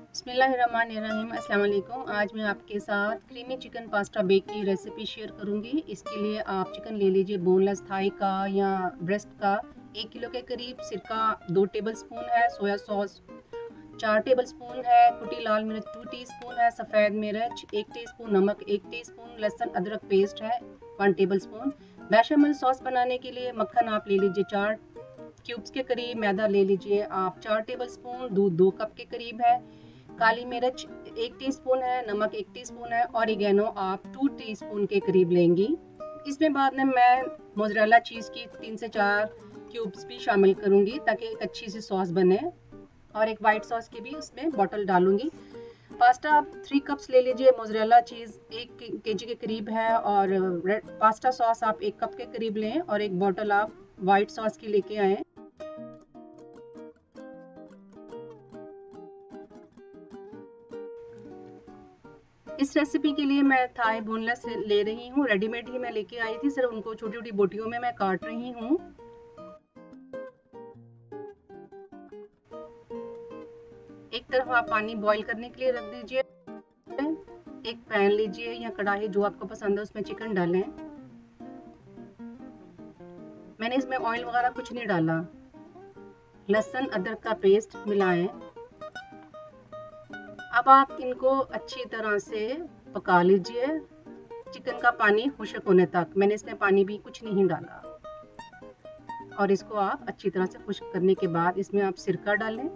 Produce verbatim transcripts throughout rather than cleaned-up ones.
बिस्मिल्लाहिर्रहमानिर्रहीम। अस्सलाम वालेकुम। आज मैं आपके साथ क्रीमी चिकन पास्ता बेक की रेसिपी शेयर करूंगी। इसके लिए आप चिकन ले लीजिए, बोनलेस थाई का या ब्रेस्ट का। एक किलो के करीब सिरका दो टेबलस्पून है, सोया सॉस चार टेबलस्पून है, कुटी लाल मिर्च टू टीस्पून है, सफ़ेद मिर्च एक टीस्पून, नमक एक टीस्पून, लहसुन अदरक पेस्ट है वन टेबलस्पून। बेशमल सॉस बनाने के लिए मक्खन आप ले लीजिए चार क्यूब्स के करीब, मैदा ले लीजिए आप चार टेबलस्पून, दूध दो कप के करीब है, काली मिर्च एक टीस्पून है, नमक एक टीस्पून है, ऑरिगेनो आप टू टीस्पून के करीब लेंगी। इसमें बाद में मैं मोज़रेला चीज़ की तीन से चार क्यूब्स भी शामिल करूंगी ताकि एक अच्छी सी सॉस बने, और एक वाइट सॉस की भी उसमें बॉटल डालूंगी। पास्ता आप थ्री कप्स ले लीजिए, मोज़रेला चीज़ एक केजी के करीब है, और रेड पास्ता सॉस आप एक कप के करीब लें, और एक बॉटल आप वाइट सॉस की लेके आएँ। इस रेसिपी के लिए मैं थाई बोनलेस ले रही हूँ, रेडीमेड ही मैं लेके आई थी, सिर्फ उनको छोटी छोटी बोटियों में मैं काट रही हूँ। एक तरफ आप पानी बॉईल करने के लिए रख दीजिए। एक पैन लीजिए या कढ़ाई जो आपको पसंद है, उसमें चिकन डालें। मैंने इसमें ऑयल वगैरह कुछ नहीं डाला। लहसुन अदरक का पेस्ट मिलाएं। अब आप इनको अच्छी तरह से पका लीजिए, चिकन का पानी खुश्क होने तक। मैंने इसमें पानी भी कुछ नहीं डाला, और इसको आप अच्छी तरह से खुश्क करने के बाद इसमें आप सिरका डालें,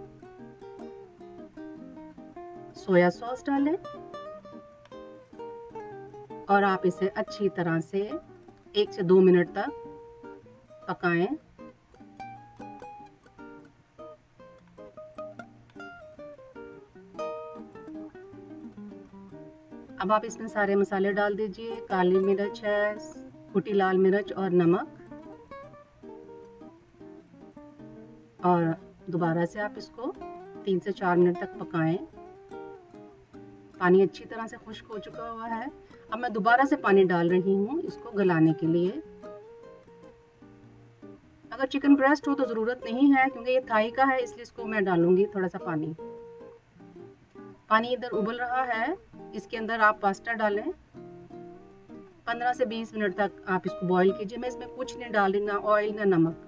सोया सॉस डालें, और आप इसे अच्छी तरह से एक से दो मिनट तक पकाएं। अब आप इसमें सारे मसाले डाल दीजिए, काली मिर्च है, कुटी लाल मिर्च और नमक, और दोबारा से आप इसको तीन से चार मिनट तक पकाएं। पानी अच्छी तरह से खुश्क हो चुका हुआ है। अब मैं दोबारा से पानी डाल रही हूँ इसको गलाने के लिए। अगर चिकन ब्रेस्ट हो तो ज़रूरत नहीं है, क्योंकि ये थाई का है, इसलिए इसको मैं डालूंगी थोड़ा सा पानी। पानी इधर उबल रहा है, इसके अंदर आप पास्ता डालें। पंद्रह से बीस मिनट तक आप इसको बॉईल कीजिए। मैं इसमें कुछ नहीं डाल रही, ना ऑयल ना नमक,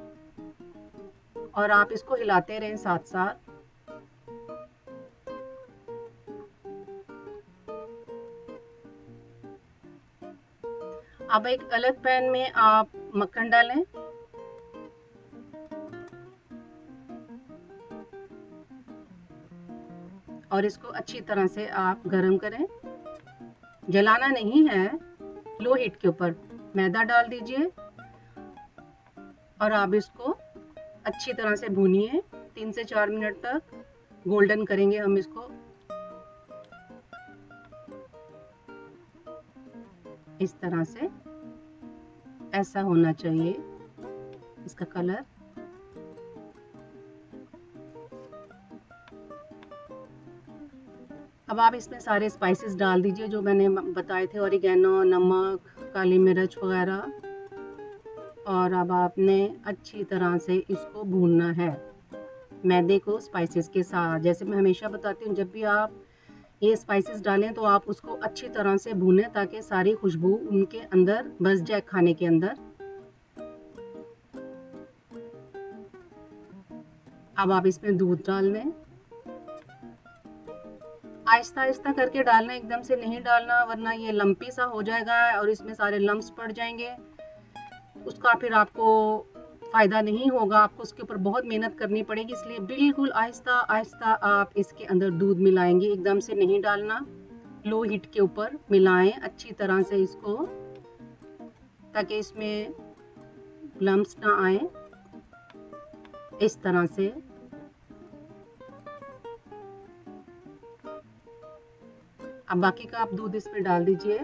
और आप इसको हिलाते रहें साथ साथ। अब एक अलग पैन में आप मक्खन डालें, और इसको अच्छी तरह से आप गरम करें। जलाना नहीं है, लो हीट के ऊपर मैदा डाल दीजिए, और आप इसको अच्छी तरह से भूनिए तीन से चार मिनट तक। गोल्डन करेंगे हम इसको, इस तरह से ऐसा होना चाहिए इसका कलर। अब आप इसमें सारे स्पाइसेस डाल दीजिए जो मैंने बताए थे, ऑरिगेनो, नमक, काली मिर्च वगैरह, और अब आपने अच्छी तरह से इसको भूनना है मैदे को स्पाइसेस के साथ। जैसे मैं हमेशा बताती हूँ, जब भी आप ये स्पाइसेस डालें तो आप उसको अच्छी तरह से भूनें ताकि सारी खुशबू उनके अंदर बस जाए, खाने के अंदर। अब आप इसमें दूध डाल दें, आहिस्ता आहिस्ता करके डालना, एकदम से नहीं डालना, वरना ये लंपी सा हो जाएगा और इसमें सारे लम्प्स पड़ जाएंगे। उसका फिर आपको फ़ायदा नहीं होगा, आपको उसके ऊपर बहुत मेहनत करनी पड़ेगी। इसलिए बिल्कुल आहिस्ता आहिस्ता आप इसके अंदर दूध मिलाएंगे, एकदम से नहीं डालना। लो हीट के ऊपर मिलाएं अच्छी तरह से इसको, ताकि इसमें लम्प्स ना आए। इस तरह से अब बाकी का आप दूध इसमें डाल दीजिए,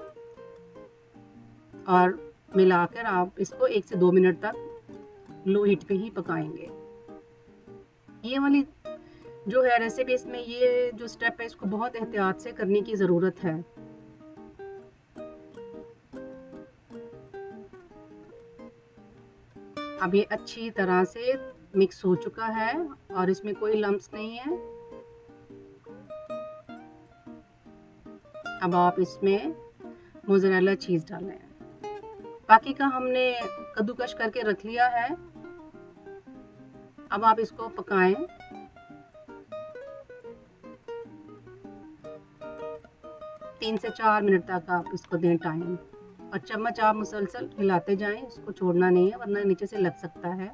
और मिलाकर आप इसको एक से दो मिनट तक लो हीट पे ही पकाएंगे। ये वाली जो है रेसिपी, इसमें ये जो स्टेप है इसको बहुत एहतियात से करने की ज़रूरत है। अब ये अच्छी तरह से मिक्स हो चुका है और इसमें कोई लम्प्स नहीं है। अब आप इसमें मोज़रेला चीज़ डालें। बाकी का हमने कद्दूकश करके रख लिया है। अब आप इसको पकाएं। तीन से चार मिनट तक आप इसको दें टाइम, और चम्मच आप मुसलसल हिलाते जाएं, इसको छोड़ना नहीं है वरना नीचे से लग सकता है।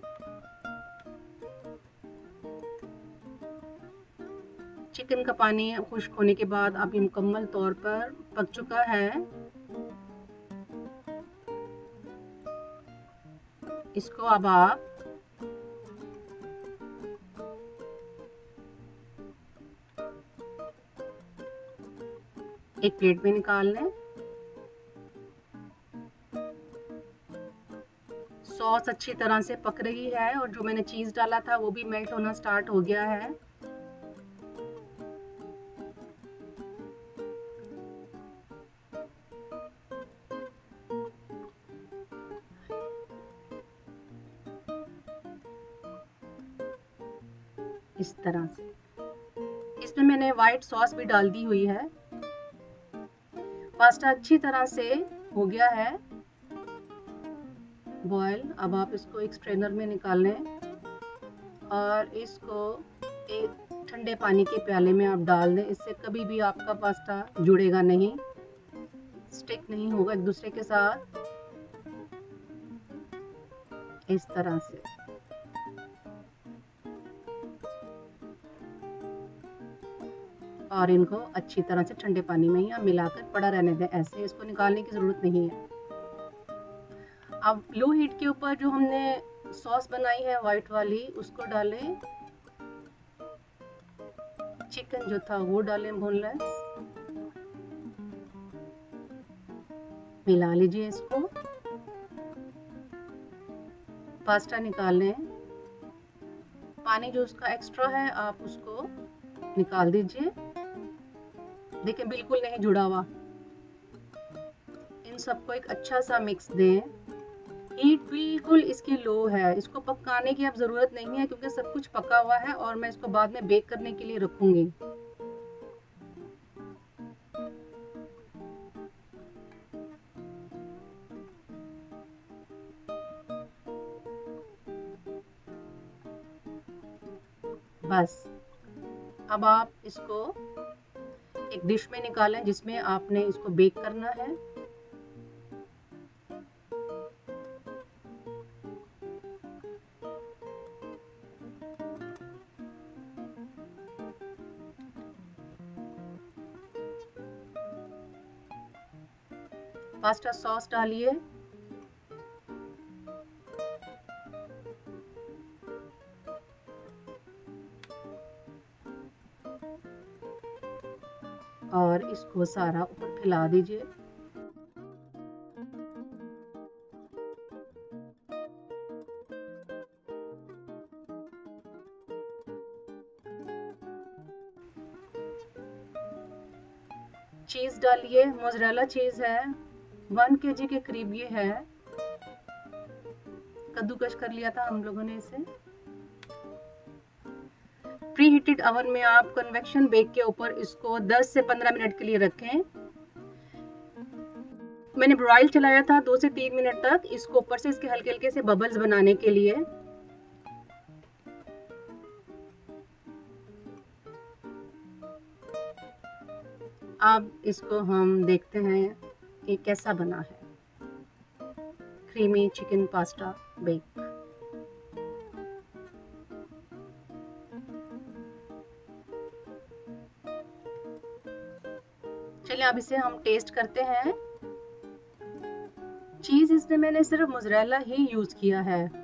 चिकन का पानी खुश्क होने के बाद अब ये मुकम्मल तौर पर पक चुका है। इसको अब आप एक प्लेट में निकाल लें। सॉस अच्छी तरह से पक रही है और जो मैंने चीज़ डाला था वो भी मेल्ट होना स्टार्ट हो गया है। इस तरह से इसमें मैंने वाइट सॉस भी डाल दी हुई है। पास्ता अच्छी तरह से हो गया है बॉयल। अब आप इसको एक स्ट्रेनर में निकाल लें और इसको एक ठंडे पानी के प्याले में आप डाल दें। इससे कभी भी आपका पास्ता जुड़ेगा नहीं, स्टिक नहीं होगा एक दूसरे के साथ। इस तरह से और इनको अच्छी तरह से ठंडे पानी में ही आप मिलाकर पड़ा रहने दें। ऐसे इसको निकालने की ज़रूरत नहीं है। अब लो हीट के ऊपर जो हमने सॉस बनाई है वाइट वाली उसको डालें। चिकन जो था वो डालें बोनलेस, मिला लीजिए इसको। पास्ता निकाल लें। पानी जो उसका एक्स्ट्रा है आप उसको निकाल दीजिए। देखिए बिल्कुल नहीं जुड़ा हुआ। इन सबको एक अच्छा सा मिक्स दें। हीट बिल्कुल इसकी लो है, इसको पकाने की अब ज़रूरत नहीं है क्योंकि सब कुछ पका हुआ है और मैं इसको बाद में बेक करने के लिए रखूंगी। बस अब आप इसको एक डिश में निकालें जिसमें आपने इसको बेक करना है। पास्ता सॉस डालिए। और इसको सारा ऊपर फैला दीजिए। चीज डालिए। मोज़रेला चीज है, वन केजी के करीब ये है। कद्दूकश कर लिया था हम लोगों ने इसे। प्री हीटेड ओवन में आप कन्वेक्शन बेक के ऊपर इसको दस से पंद्रह मिनट के लिए रखें। मैंने ब्रॉयल चलाया था दो से तीन मिनट तक, इसको ऊपर से इसके हल्के हल्के से बबल्स बनाने के लिए। अब इसको हम देखते हैं कि कैसा बना है क्रीमी चिकन पास्ता बेक। चलिए अब इसे हम टेस्ट करते हैं। चीज इसमें मैंने सिर्फ मोज़रेला ही यूज किया है।